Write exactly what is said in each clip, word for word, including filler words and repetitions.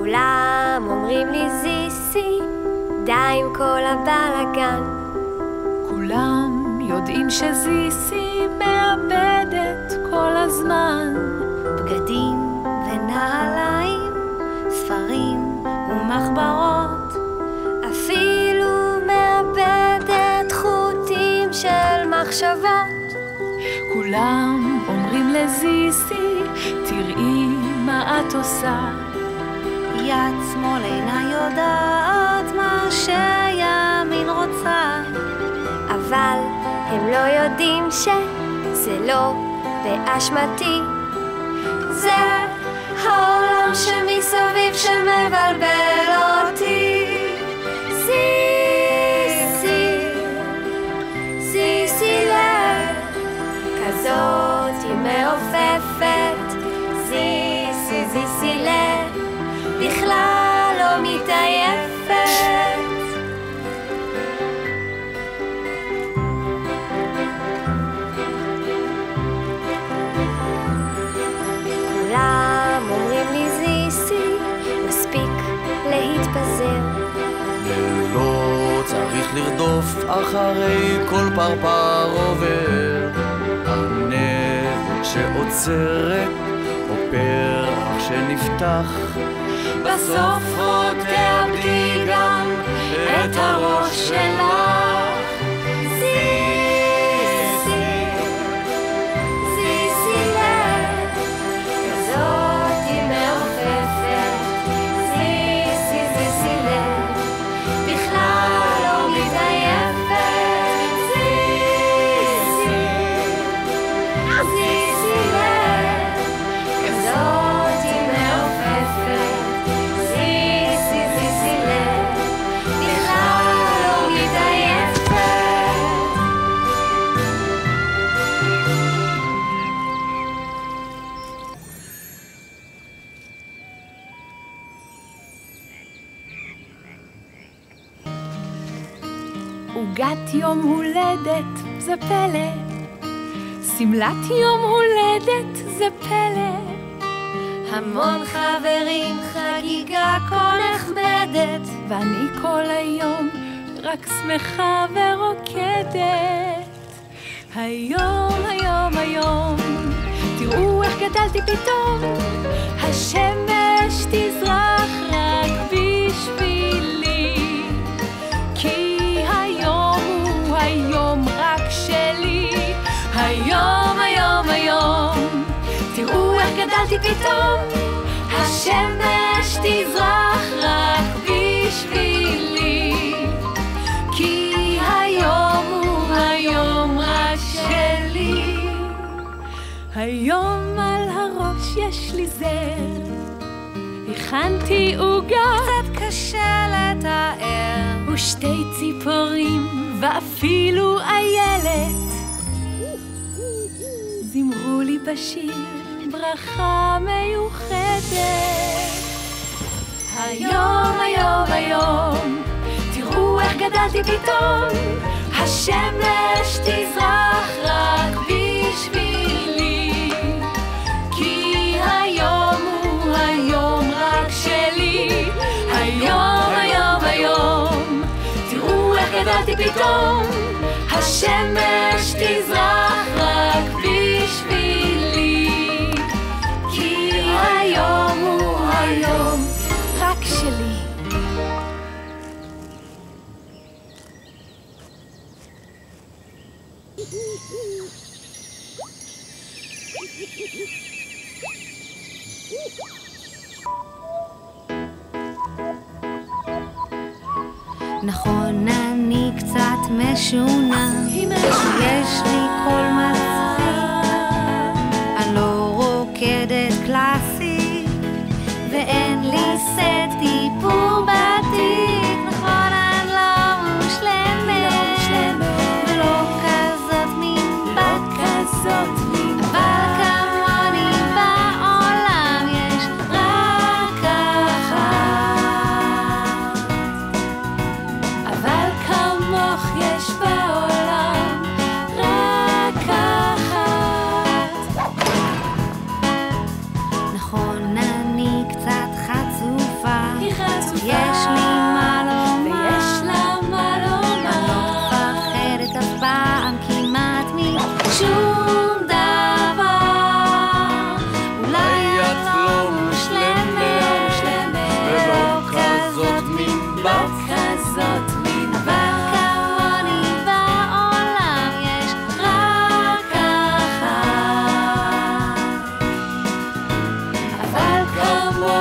כולם אומרים לי זיסי, די עם כל הבלגן. כולם יודעים שזיסי מאבדת כל הזמן. בגדים ונעליים, ספרים ומחברות, אפילו מאבדת חוטים של מחשבות. כולם אומרים לזיסי, תראי מה את עושה. יד שמאל אינה יודעת מה שימין רוצה, אבל הם לא יודעים שזה לא באשמתי. זה העולם שמסביב שמבלבל אותי. זיסי, זיסי לב, כזאת היא מעופפת. זיסי, זיסי לב, בכלל לא מתעייפת. כולם אומרים לי זיסי, מספיק להתפזר. לא צריך לרדוף אחרי כל פרפר עובר, ארנבת שעוצרת או פרח שנפתח, בסוף עוד תאבדי גם את הראש שלך. זיסי, זיסי לב, כזאת היא מעופפת. זיסי, זיסי לב, בכלל לא מתעייפת. זיסי, זיסי לב, כזאת היא מעופפת. זיסי, זיסי לב, בכלל לא מתעייפת. עוגת יום הולדת זה פלא, סמלת יום הולדת זה פלא. המון חברים, חגיגה כה נכבדת, ואני כל היום רק שמחה ורוקדת. היום, היום, היום, תראו איך גדלתי פתאום. השמש תזרח רק בשבילי, כי היום הוא היום רק שלי. היום, היום, היום, תראו איך גדלתי פתאום. השמש תזרח רק בשבילי, כי היום הוא היום רק שלי. היום על הראש יש לי זר, הכנתי עוגה קצת קשה לתאר, ושתי ציפורים ואפילו איילת. זמרו לי בשיר ברכה מיוחדת. היום, היום, היום, תראו איך גדלתי פתאום. השמש תזרח רק בשבילי, כי היום הוא היום רק שלי. היום, היום, היום, תראו איך גדלתי פתאום. השמש תזרח רק בשבילי, כי היום הוא היום רק שלי. נכון, אני קצת משונה, יש לי קול מצחיק, אני לא רוקדת קלאסי, ואין לי סט איפור בתיק. נכון, אני לא מושלמת, ולא כזאת מין בת כזאת, אבל כמוני בעולם יש רק אחת. אבל כמוך יש בעולם רק אחת.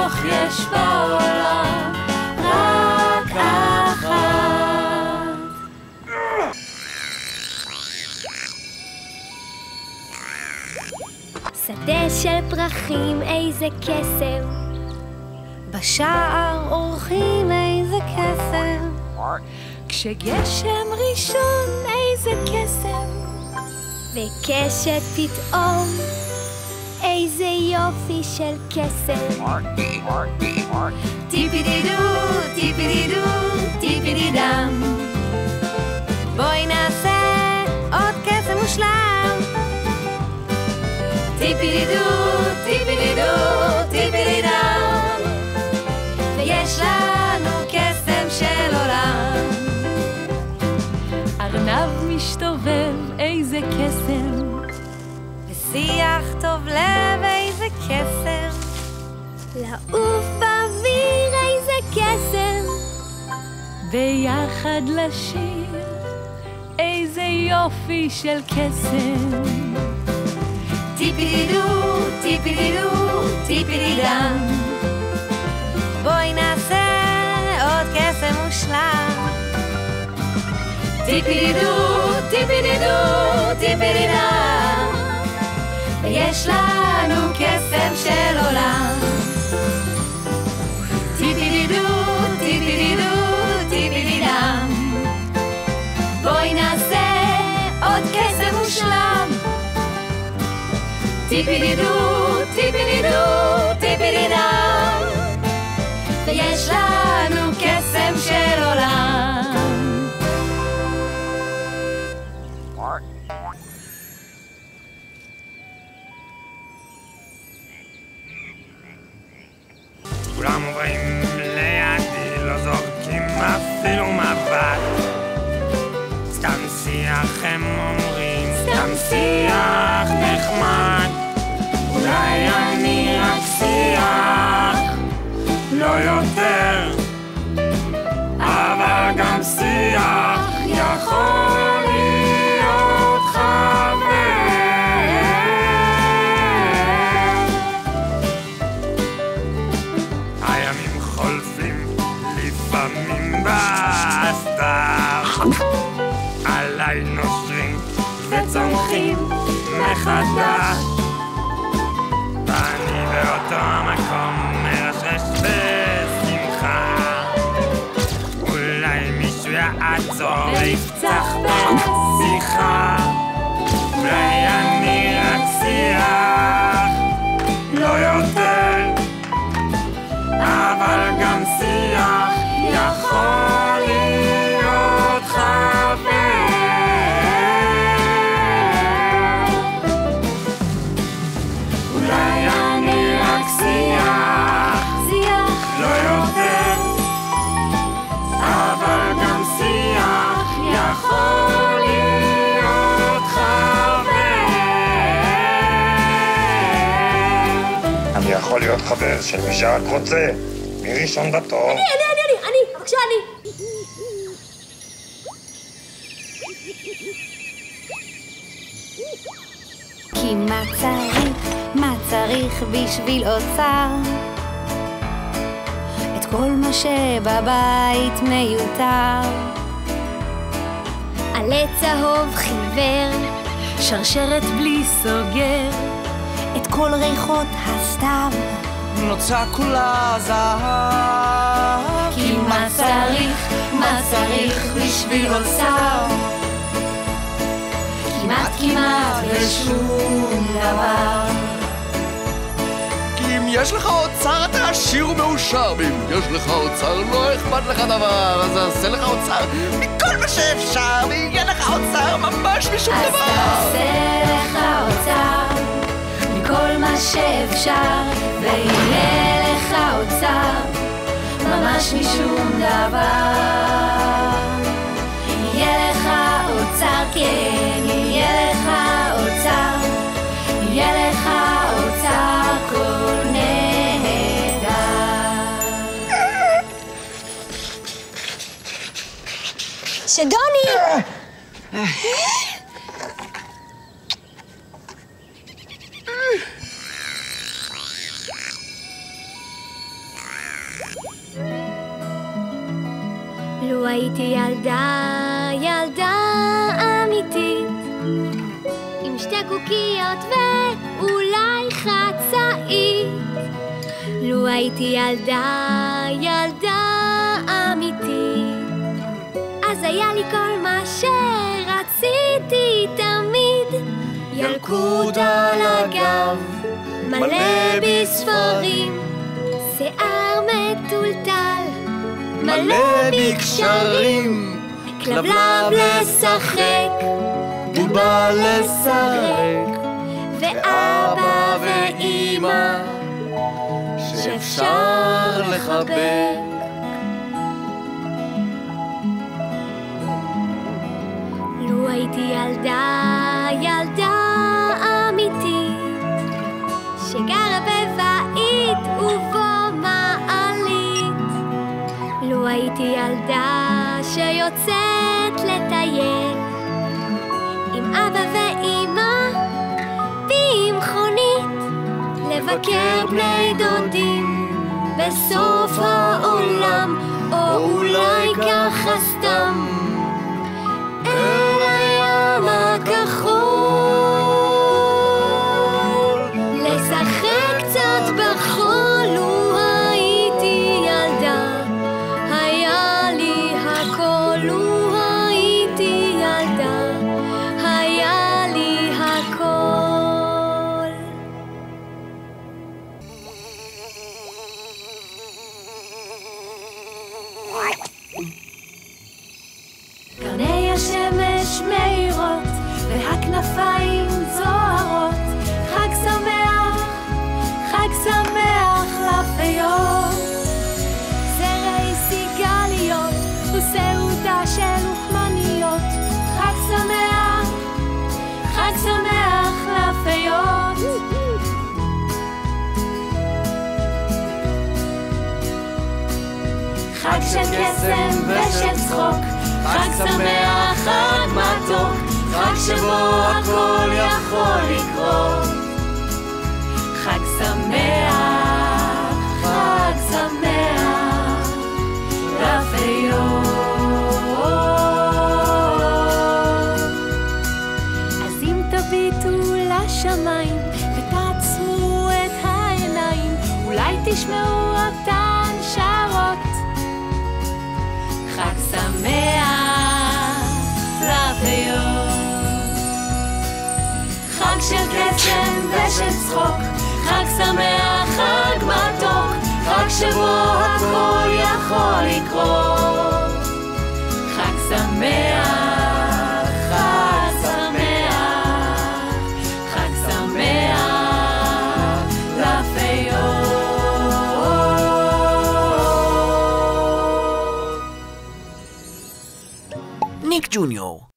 מתוך יש בעולם רק אחת. שדה של פרחים, איזה קסם, בשער אורחים, איזה קסם, כשגשם ראשון, איזה קסם, וקשת פתאום, איזה יופי של קסם. טיפי דידו, טיפי דידו, טיפי דידם, בואי נעשה עוד קסם מושלם. טיפי דידו, טיפי דידו, טיפי דידם, ויש לנו קסם של עולם. ארנב משתובב, איזה קסם, ושיח טוב לב, איזה קסם, לעוף באוויר, איזה קסם, ביחד לשיר, איזה יופי של קסם. טיפי דידו, טיפי דידו, טיפי דידם, בואי נעשה עוד קסם מושלם. טיפי דידו, טיפי דידו, טיפי דידם, ויש לנו קסם של עולם. טיפי דידו, טיפי דידו, טיפי דידם, בואי נעשה עוד קסם מושלם. טיפי דידו, טיפי דידו, טיפי דידם, ויש לנו קסם של עולם. כולם עוברים לידי, לא זורקים אפילו מבט, סתם שיח הם אומרים, סתם שיח נחמד, אולי אני רק שיח, לא יותר, אבל גם שיח יכול להיות חבר. הימים חולפים לפעמים בהסתר, עליי נושרים וצומחים מחדש, ואני באותו המקום מרשרש בשמחה, אולי מישהו יעצור ויפצח בשיחה, אולי אני רק שיח, לא יותר, אבל גם שיח יכול להיות חבר. אולי אני רק שיח, שיח, לא יותר, אבל גם שיח יכול להיות חבר. אני יכול להיות חבר של מי שרק רוצה, מי ראשון בתור? אני, אני, אני, אני, אני, בבקשה, אני. כי מה צריך, מה צריך בשביל אוצר? את כל מה שבבית מיותר. עלה צהוב חיוור, שרשרת בלי סוגר, את כל ריחות הסתיו. נוצה כולה זהב. כי מה צריך, מה צריך בשביל אוצר? כמעט כמעט ושום דבר. כי אם יש לך אוצר אתה עשיר ומאושר, ואם יש לך אוצר לא אכפת לך דבר, אז תעשה לך אוצר מכל מה שאפשר, ויהיה לך אוצר ממש משום אז דבר. תעשה לך אוצר מכל מה שאפשר, ויהיה לך אוצר ממש משום דבר. יהיה לך אוצר, כן, יהיה לך אוצר, יהיה לך אוצר כל נהדר. שדוני! הייתי ילדה, ילדה אמיתית, עם שתי קוקיות ואולי חצאית. לו הייתי ילדה, ילדה אמיתית, אז היה לי כל מה שרציתי תמיד. ילקוט על הגב, מלא בספרים, שיער מטולטל, מלא בקשרים, כלבלב לשחק, בובה לשחק, ואבא ואמא שאפשר לחבק. לו הייתי ילדה, ילדה אמיתית, שגרה בבית ובו מעלית. לו הייתי ילדה שיוצאת לטייל עם אבא ואמא במכונית, לבקר בני דודים בסוף העולם, או אולי ככה סתם אל הים הכחול, לשחק קצת בחול. לו הייתי ילדה, היה לי הכל. לו הייתי ילדה, היה לי הכל. קרני השמש מאירות והכנפיים זוהרות, חג שמח, חג שמח לפיות. זרי סיגליות וסעודה של לוחמניות, חג שמח, חג שמח לפיות. חג של קסם ושל צחוק, חג שמח, חג מתוק, חג שבו הכל יכול לקרות. חג שמח, חג שמח לפיות. אז אם תביטו לשמיים ותעצמו את העיניים, אולי תשמעו אותן שרות. חג שמח לפיות. חג של קסם ושל צחוק, חג שמח, חג מתוק, חג שבו הכל יכול לקרות. חג שמח, חג שמח, חג שמח לפיות. ניק ג'וניור